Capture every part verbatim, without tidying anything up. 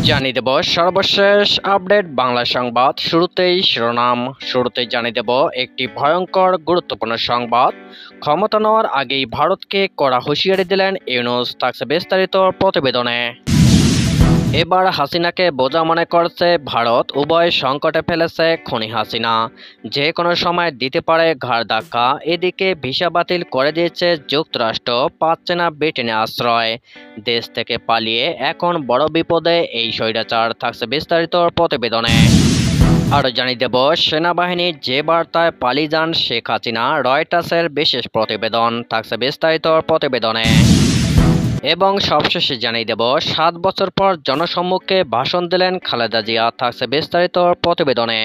জানিয়ে দেব সর্বশেষ আপডেট বাংলা সংবাদ। শুরুতেই শিরোনাম। শুরুতেই জানিয়ে দেব একটি ভয়ঙ্কর গুরুত্বপূর্ণ সংবাদ। ক্ষমতা নেওয়ার আগেই ভারতকে কড়া হুঁশিয়ারি দিলেন ইউনূস। থাকছে বিস্তারিত প্রতিবেদনে। এবার হাসিনাকে বোঝা মনে করছে ভারত। উভয় সংকটে ফেলেছে খুনি হাসিনা, যে কোনো সময় দিতে পারে ঘাড় ধাক্কা। এদিকে ভিসা বাতিল করে দিয়েছে যুক্তরাষ্ট্র, পাচ্ছে না ব্রিটেনে আশ্রয়। দেশ থেকে পালিয়ে এখন বড় বিপদে এই স্বৈরাচার। থাকছে বিস্তারিত প্রতিবেদনে। আরও জানিয়ে দেব সেনাবাহিনী যে বার্তায় পালিয়ে যান শেখ হাসিনা। রয়টার্সের বিশেষ প্রতিবেদন। থাকছে বিস্তারিত প্রতিবেদনে। এবং সবশেষে জানিয়ে দেব সাত বছর পর জনসম্মুখে ভাষণ দিলেন খালেদা জিয়া। থাকছে বিস্তারিত প্রতিবেদনে।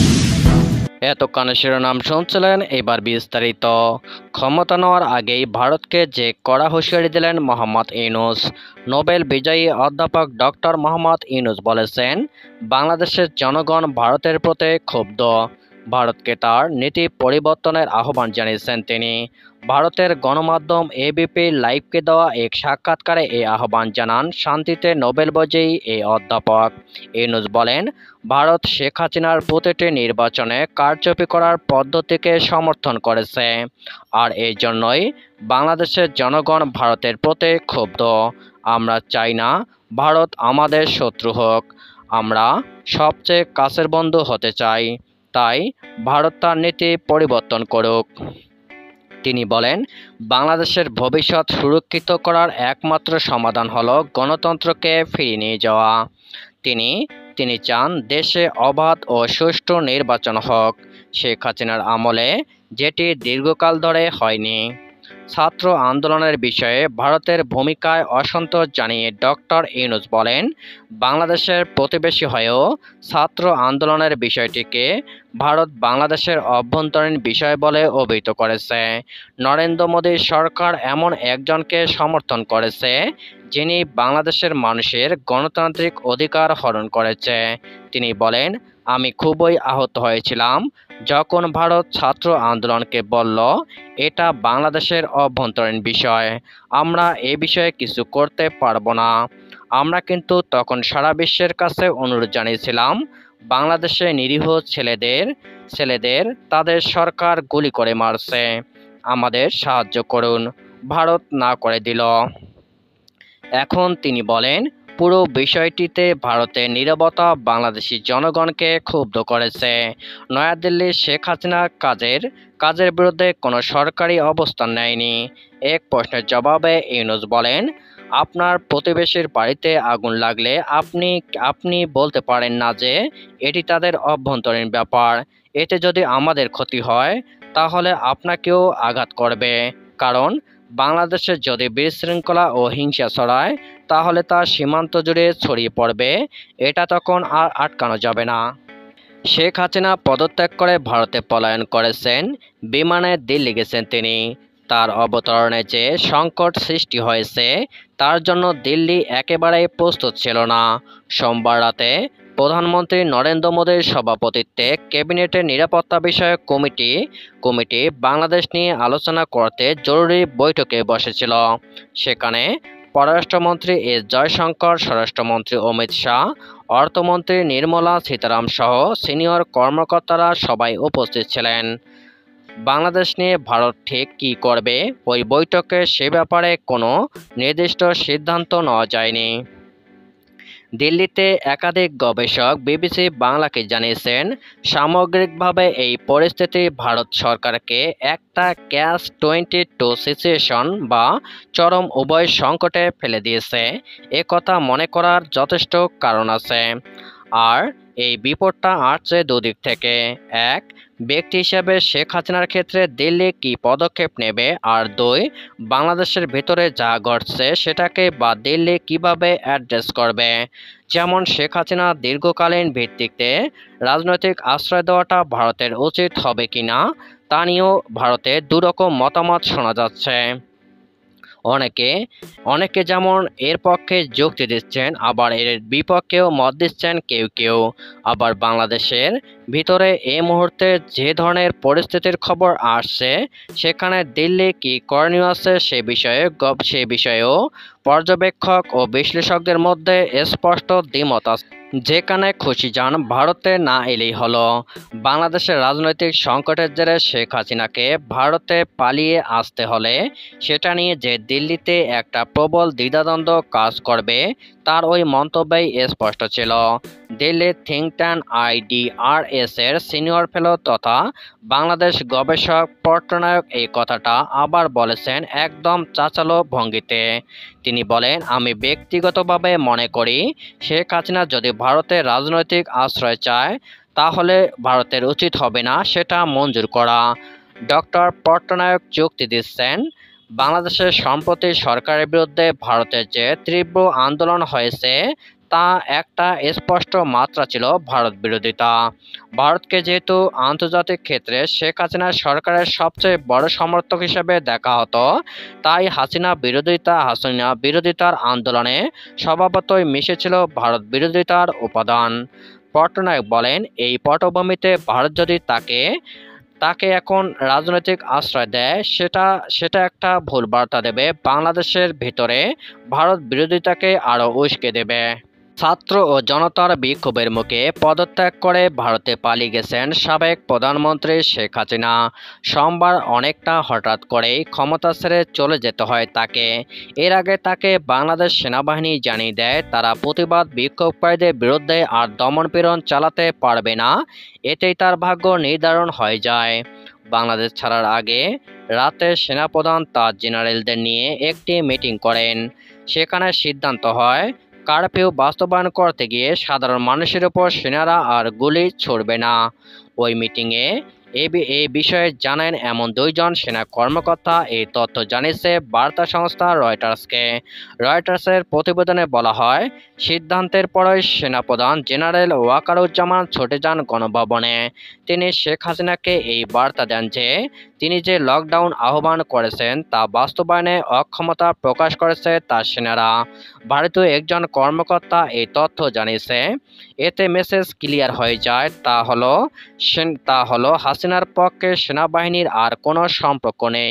এতক্ষণ শিরোনাম শুনছিলেন, এবার বিস্তারিত। ক্ষমতা নেওয়ার আগেই ভারতকে যে কড়া হুঁশিয়ারি দিলেন মোহাম্মদ ইউনূস। নোবেল বিজয়ী অধ্যাপক ডক্টর মোহাম্মদ ইউনূস বলেছেন, বাংলাদেশের জনগণ ভারতের প্রতি ক্ষুব্ধ। ভারতকে তার নীতি পরিবর্তনের আহ্বান জানিয়েছেন তিনি। ভারতের গণমাধ্যম এবিপি লাইভকে দেওয়া এক সাক্ষাৎকারে এই আহ্বান জানান শান্তিতে নোবেল বিজয়ী এই অধ্যাপক। ইউনূস বলেন, ভারত শেখ হাসিনার প্রতিটি নির্বাচনে কারচুপি করার পদ্ধতিকে সমর্থন করেছে, আর এই জন্যই বাংলাদেশের জনগণ ভারতের প্রতি ক্ষুব্ধ। আমরা চাই না ভারত আমাদের শত্রু হোক, আমরা সবচেয়ে কাছের বন্ধু হতে চাই। তাই ভারত তার নীতি পরিবর্তন করুক। তিনি বলেন, বাংলাদেশের ভবিষ্যৎ সুরক্ষিত করার একমাত্র সমাধান হলো গণতন্ত্রকে ফিরিয়ে নিয়ে যাওয়া। তিনি তিনি চান দেশে অবাধ ও সুষ্ঠু নির্বাচন হোক, শেখ হাসিনার আমলে যেটি দীর্ঘকাল ধরে হয়নি। ছাত্র আন্দোলনের বিষয়ে ভারতের ভূমিকায় অসন্তোষ জানিয়ে ডক্টর ইউনূস বলেন, বাংলাদেশের প্রতিবেশী হয়েও ছাত্র আন্দোলনের বিষয়টিকে ভারত বাংলাদেশের অভ্যন্তরীণ বিষয় বলে অভিহিত করেছে। নরেন্দ্র মোদী সরকার এমন একজনকে সমর্থন করেছে যিনি বাংলাদেশের মানুষের গণতান্ত্রিক অধিকার হরণ করেছে। তিনি বলেন, আমি খুবই আহত হয়েছিলাম যখন ভারত ছাত্র আন্দোলনকে বলল এটা বাংলাদেশের অভ্যন্তরীণ বিষয়, আমরা এ বিষয়ে কিছু করতে পারবো না। আমরা কিন্তু তখন সারা বিশ্বের কাছে অনুরোধ জানিয়েছিলাম, বাংলাদেশে নিরীহ ছেলেদের ছেলেদের তাদের সরকার গুলি করে মারছে, আমাদের সাহায্য করুন। ভারত না করে দিল। এখন তিনি বলেন, পুরো বিষয়টিতে ভারতের নীরবতা বাংলাদেশি জনগণকে ক্ষুব্ধ করেছে। নয়াদিল্লি শেখ হাসিনা কাজের কাজের বিরুদ্ধে কোনো সরকারি অবস্থান নেয়নি। এক প্রশ্নের জবাবে ইউনূস বলেন, আপনার প্রতিবেশীর বাড়িতে আগুন লাগলে আপনি আপনি বলতে পারেন না যে এটি তাদের অভ্যন্তরীণ ব্যাপার। এতে যদি আমাদের ক্ষতি হয় তাহলে আপনাকেও আঘাত করবে, কারণ বাংলাদেশে যদি বিশৃঙ্খলা ও হিংসা ছড়ায় তাহলে তা সীমান্ত জুড়ে ছড়িয়ে পড়বে, এটা তখন আর আটকানো যাবে না। শেখ হাসিনা পদত্যাগ করে ভারতে পলায়ন করেছেন, বিমানে দিল্লি গেছেন তিনি। তার অবতরণে যে সংকট সৃষ্টি হয়েছে তার জন্য দিল্লি একেবারেই প্রস্তুত ছিল না। সোমবার রাতে প্রধানমন্ত্রী নরেন্দ্র মোদীর সভাপতিত্বে ক্যাবিনেটের নিরাপত্তা বিষয়ক কমিটি কমিটি বাংলাদেশ নিয়ে আলোচনা করতে জরুরি বৈঠকে বসেছিল। সেখানে পররাষ্ট্রমন্ত্রী এস জয়শঙ্কর, স্বরাষ্ট্রমন্ত্রী অমিত শাহ, অর্থমন্ত্রী নির্মলা সীতারামন সহ সিনিয়র কর্মকর্তারা সবাই উপস্থিত ছিলেন। বাংলাদেশ নিয়ে ভারত ঠিক কী করবে ওই বৈঠকে সে ব্যাপারে কোনো নির্দিষ্ট সিদ্ধান্ত নেওয়া যায়নি। দিল্লিতে একাধিক গবেষক বিবিসি বাংলাকে জানিয়েছেন, সামগ্রিকভাবে এই পরিস্থিতি ভারত সরকারকে একটা ক্যাচ টোয়েন্টি টু সিচুয়েশন বা চরম উভয় সংকটে ফেলে দিয়েছে। এ কথা মনে করার যথেষ্ট কারণ আছে। আর এই বিপদটা আসছে দুদিক থেকে। এক, ব্যক্তি হিসেবে শেখ হাসিনার ক্ষেত্রে দিল্লি কী পদক্ষেপ নেবে, আর দুই, বাংলাদেশের ভেতরে যা ঘটছে সেটাকে বা দিল্লি কিভাবে অ্যাড্রেস করবে। যেমন শেখ হাসিনা দীর্ঘকালীন ভিত্তিতে রাজনৈতিক আশ্রয় দেওয়াটা ভারতের উচিত হবে কিনা তা নিয়েও ভারতে দুরকম মতামত শোনা যাচ্ছে। অনেকে অনেকে যেমন এর পক্ষে যুক্তি দিচ্ছেন, আবার এর বিপক্ষেও মত দিচ্ছেন কেউ কেউ। আবার বাংলাদেশের ভিতরে এই মুহূর্তে যে ধরনের পরিস্থিতির খবর আসছে, সেখানে দিল্লি কি করণীয় আছে সে বিষয়ে গব সে বিষয়েও পর্যবেক্ষক ও বিশ্লেষকদের মধ্যে স্পষ্ট দ্বিমত আছে। যেখানে খুশি যান ভারতে না এলেই হলো। বাংলাদেশের রাজনৈতিক সংকটের জেরে শেখ হাসিনাকে ভারতে পালিয়ে আসতে হলে সেটা নিয়ে যে দিল্লিতে একটা প্রবল দ্বিধাদ্বন্দ্ব কাজ করবে, তার ওই মন্তব্যই স্পষ্ট ছিল। দিল্লির থিঙ্ক ট্যাঙ্ক আইডিআরএস এর সিনিয়র ফেলো তথা বাংলাদেশ গবেষক পট্টনায়ক এই কথাটা আবার বলেছেন একদম চাচালো ভঙ্গিতে। তিনি বলেন, আমি ব্যক্তিগতভাবে মনে করি শেখ হাসিনা যদি ভারতের রাজনৈতিক আশ্রয় চায়, তাহলে ভারতের উচিত হবে না সেটা মঞ্জুর করা। ডক্টর পট্টনায়ক যুক্তি দিচ্ছেন, বাংলাদেশের সম্প্রতি সরকারের বিরুদ্ধে ভারতের যে তীব্র আন্দোলন হয়েছে, তা একটা স্পষ্ট মাত্রা ছিল ভারত বিরোধিতা। ভারতকে যেহেতু আন্তর্জাতিক ক্ষেত্রে শেখ হাসিনা সরকারের সবচেয়ে বড় সমর্থক হিসেবে দেখা হতো, তাই হাসিনা বিরোধিতা হাসিনা বিরোধিতার আন্দোলনে স্বভাবতই মিশেছিল ভারত বিরোধিতার উপাদান। পট্টনায়ক বলেন, এই পটভূমিতে ভারত যদি তাকে তাকে এখন রাজনৈতিক আশ্রয় দেয়, সেটা সেটা একটা ভুল বার্তা দেবে, বাংলাদেশের ভিতরে ভারত বিরোধিতাকে আরও উস্কে দেবে। ছাত্র ও জনতার বিক্ষোভের মুখে পদত্যাগ করে ভারতে পালিয়ে গেছেন সাবেক প্রধানমন্ত্রী শেখ হাসিনা। সোমবার অনেকটা হঠাৎ করেই ক্ষমতা ছেড়ে চলে যেতে হয় তাকে। এর আগে তাকে বাংলাদেশ সেনাবাহিনী জানিয়ে দেয় তারা প্রতিবাদ বিক্ষোভকারীদের বিরুদ্ধে আর দমনপীড়ন চালাতে পারবে না। এতেই তার ভাগ্য নির্ধারণ হয়ে যায়। বাংলাদেশ ছাড়ার আগে রাতে সেনাপ্রধান তার জেনারেলদের নিয়ে একটি মিটিং করেন। সেখানে সিদ্ধান্ত হয়, কারফিউ বাস্তবায়ন করতে গিয়ে সাধারণ মানুষের উপর সেনারা আর গুলি ছুড়বে না। ওই মিটিংয়ে এ বিষয়ে জানেন এমন দুইজন সেনা কর্মকর্তা এই তথ্য জানিয়েছে বার্তা সংস্থা রয়টার্সকে। রয়টার্সের প্রতিবেদনে বলা হয়, সিদ্ধান্তের পরই সেনাপ্রধান জেনারেল ওয়াকারুজ্জামান ছুটে যান গণভবনে। তিনি শেখ হাসিনাকে এই বার্তা দেন যে তিনি যে লকডাউন আহ্বান করেছেন তা বাস্তবায়নে অক্ষমতা প্রকাশ করেছে তার সেনারা। ভারতীয় একজন কর্মকর্তা এই তথ্য জানিয়েছে। এতে মেসেজ ক্লিয়ার হয়ে যায়, তা হলো তা হলো হাসিনার পক্ষে সেনাবাহিনীর আর কোনো সম্পর্ক নেই।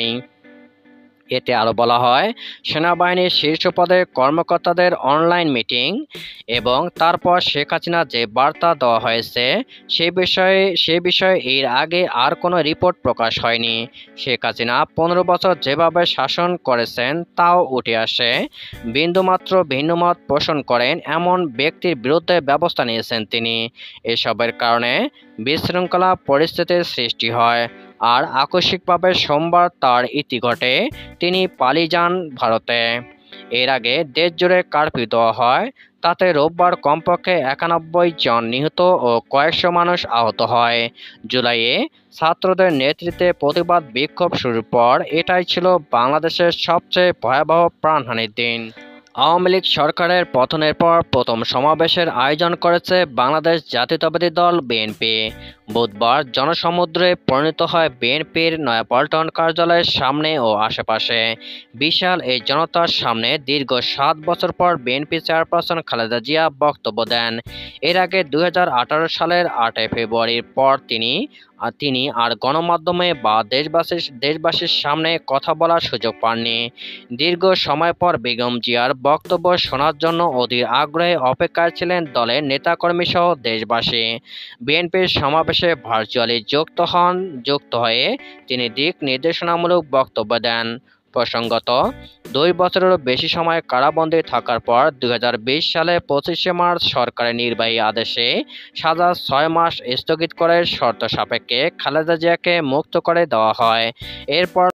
এতে আরও বলা হয়, সেনাবাহিনীর শীর্ষ পদের কর্মকর্তাদের অনলাইন মিটিং এবং তারপর শেখ হাসিনা যে বার্তা দেওয়া হয়েছে সে বিষয়ে সে বিষয়ে এর আগে আর কোনো রিপোর্ট প্রকাশ হয়নি। শেখ হাসিনা পনেরো বছর যেভাবে শাসন করেছেন তাও উঠে আসে। বিন্দুমাত্র ভিন্নমত পোষণ করেন এমন ব্যক্তির বিরুদ্ধে ব্যবস্থা নিয়েছেন তিনি। এসবের কারণে বিশৃঙ্খলা পরিস্থিতির সৃষ্টি হয়। আর আকস্মিকভাবে সোমবার তার ইতি ঘটে, তিনি পালিয়ে যান ভারতে। এর আগে দেশ জুড়ে কারফিউ দেওয়া হয়, তাতে রোববার কমপক্ষে একানব্বই জন নিহত ও কয়েকশো মানুষ আহত হয়। জুলাইয়ে ছাত্রদের নেতৃত্বে প্রতিবাদ বিক্ষোভ শুরুর পর এটাই ছিল বাংলাদেশের সবচেয়ে ভয়াবহ প্রাণহানির দিন। আওয়ামী লীগ সরকারের পতনের পর প্রথম সমাবেশের আয়োজন করেছে বাংলাদেশ জাতীয়তাবাদী দল বিএনপি। বুধবার জনসমুদ্রে পরিণত হয় বিএনপির নয়াপল্টন কার্যালয়ের সামনে ও আশেপাশে। বিশাল এই জনতার সামনে দীর্ঘ সাত বছর পর বিএনপি চেয়ারপারসন খালেদা জিয়া বক্তব্য দেন। এর আগে দুই হাজার আঠারো সালের আটই ফেব্রুয়ারির পর তিনি তিনি আর গণমাধ্যমে বা দেশবাসীর দেশবাসীর সামনে কথা বলার সুযোগ পাননি। দীর্ঘ সময় পর বেগম জিয়ার বক্তব্য শোনার জন্য অধীর আগ্রহে অপেক্ষায় ছিলেন দলের নেতাকর্মী সহ দেশবাসী। বিএনপির সমাবেশে ভার্চুয়ালি যুক্ত হন যুক্ত হয়ে তিনি দিক নির্দেশনামূলক বক্তব্য দেন। প্রসঙ্গত, দুই বছরেরও বেশি সময় কারাবন্দী থাকার পর দুই হাজার বিশ সালে পঁচিশে মার্চ সরকারের নির্বাহী আদেশে সাজা ছয় মাস স্থগিত করে শর্ত সাপেক্ষে খালেদা জিয়াকে মুক্ত করে দেওয়া হয়। এরপর